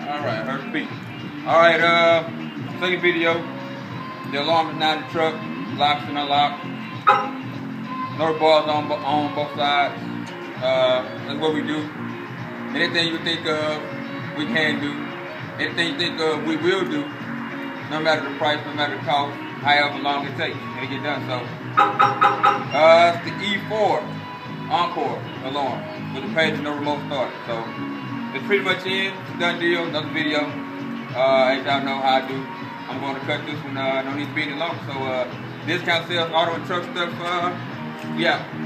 Alright, her speak. Alright, second video. The alarm is now in the truck. Locks and unlocked. No bars on both sides. That's what we do. Anything you think of, we can do. Anything you think of, we will do. No matter the price, no matter the cost, however long it takes to get done. So, it's the E4 Encore alarm with the page and no remote start. So, it's pretty much in. It's a done deal. Another video. As y'all know how I do. I'm going to cut this one. No need to be any longer. So, discount sales, auto and truck stuff. Yeah.